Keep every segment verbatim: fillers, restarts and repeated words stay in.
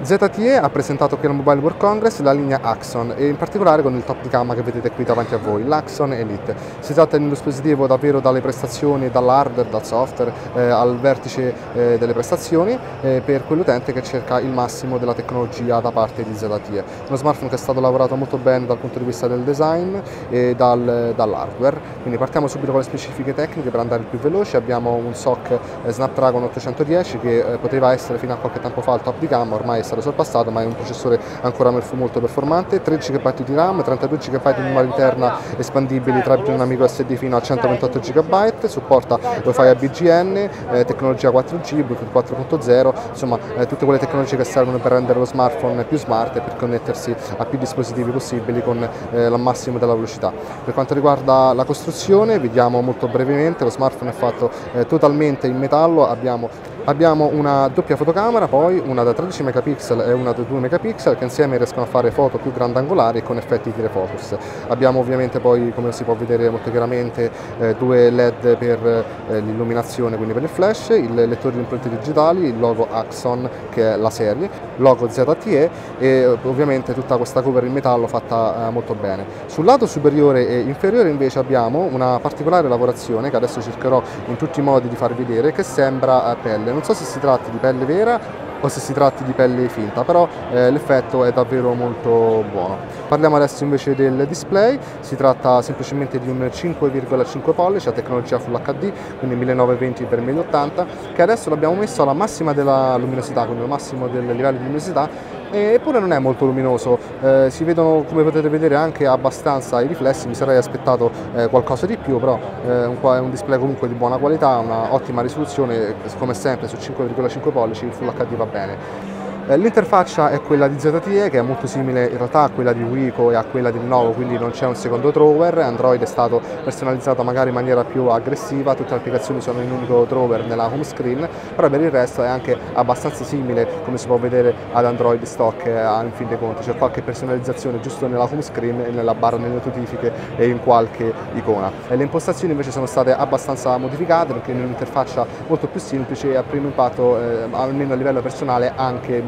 Z T E ha presentato qui al Mobile World Congress la linea Axon e in particolare con il top di gamma che vedete qui davanti a voi, l'Axon Elite. Si tratta di un dispositivo davvero dalle prestazioni, dall'hardware, dal software eh, al vertice eh, delle prestazioni eh, per quell'utente che cerca il massimo della tecnologia da parte di Z T E. Uno smartphone che è stato lavorato molto bene dal punto di vista del design e dal, dall'hardware. Quindi partiamo subito con le specifiche tecniche per andare più veloci. Abbiamo un S O C eh, Snapdragon ottocentodieci che eh, poteva essere fino a qualche tempo fa il top di gamma, ormai è stato sorpassato, ma è un processore ancora molto performante, tredici giga di RAM, trentadue giga di memoria interna espandibili tra una micro S D fino a centoventotto giga, supporta Wi-Fi A B G N, eh, tecnologia quattro G, Bluetooth quattro punto zero, insomma eh, tutte quelle tecnologie che servono per rendere lo smartphone più smart e per connettersi a più dispositivi possibili con eh, il massimo della velocità. Per quanto riguarda la costruzione, vediamo molto brevemente, lo smartphone è fatto eh, totalmente in metallo, abbiamo Abbiamo una doppia fotocamera, poi una da tredici megapixel e una da due megapixel che insieme riescono a fare foto più grandangolari e con effetti tirefocus. Abbiamo ovviamente poi, come si può vedere molto chiaramente, eh, due L E D per eh, l'illuminazione, quindi per il flash, il lettore di impronte digitali, il logo Axon che è la serie, logo Z T E e ovviamente tutta questa cover in metallo fatta eh, molto bene. Sul lato superiore e inferiore invece abbiamo una particolare lavorazione che adesso cercherò in tutti i modi di farvi vedere, che sembra eh, pelle. Non so se si tratti di pelle vera o se si tratti di pelle finta, però eh, l'effetto è davvero molto buono. Parliamo adesso invece del display, si tratta semplicemente di un cinque virgola cinque pollici a tecnologia Full H D, quindi millenovecentoventi per mille ottanta, che adesso l'abbiamo messo alla massima della luminosità, quindi al massimo del livello di luminosità, eppure non è molto luminoso, eh, si vedono, come potete vedere, anche abbastanza i riflessi. Mi sarei aspettato eh, qualcosa di più, però eh, un, è un display comunque di buona qualità, una ottima risoluzione, come sempre su cinque virgola cinque pollici il Full H D va bene. L'interfaccia è quella di Z T E, che è molto simile in realtà a quella di Wico e a quella di Lenovo, quindi non c'è un secondo drawer. Android è stato personalizzato magari in maniera più aggressiva, tutte le applicazioni sono in un unico drawer nella home screen, però per il resto è anche abbastanza simile, come si può vedere, ad Android stock in fin dei conti. C'è qualche personalizzazione giusto nella home screen e nella barra delle notifiche e in qualche icona. E le impostazioni invece sono state abbastanza modificate perché in un'interfaccia molto più semplice e a primo impatto, eh, almeno a livello personale, anche migliore.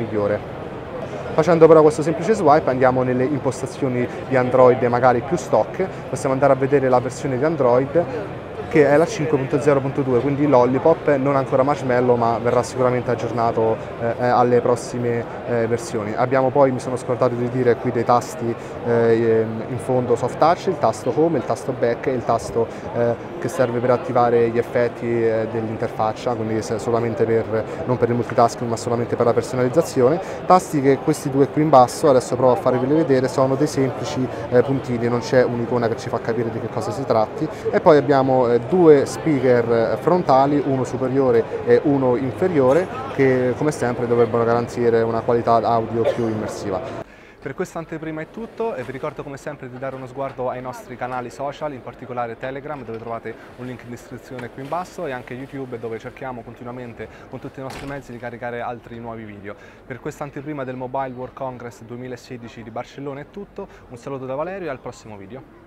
Facendo però questo semplice swipe andiamo nelle impostazioni di Android magari più stock, possiamo andare a vedere la versione di Android che è la cinque punto zero punto due, quindi Lollipop, non ancora Marshmallow, ma verrà sicuramente aggiornato eh, alle prossime eh, versioni. Abbiamo poi, mi sono scordato di dire qui, dei tasti eh, in fondo soft touch, il tasto home, il tasto back e il tasto eh, che serve per attivare gli effetti eh, dell'interfaccia, quindi solamente per, non per il multitasking ma solamente per la personalizzazione. Tasti che questi due qui in basso, adesso provo a farveli vedere, sono dei semplici eh, puntini, non c'è un'icona che ci fa capire di che cosa si tratti. E poi abbiamo eh, due speaker frontali, uno superiore e uno inferiore, che come sempre dovrebbero garantire una qualità audio più immersiva. Per questa anteprima è tutto e vi ricordo come sempre di dare uno sguardo ai nostri canali social, in particolare Telegram, dove trovate un link in descrizione qui in basso, e anche YouTube, dove cerchiamo continuamente con tutti i nostri mezzi di caricare altri nuovi video. Per questa anteprima del Mobile World Congress duemilasedici di Barcellona è tutto, un saluto da Valerio e al prossimo video.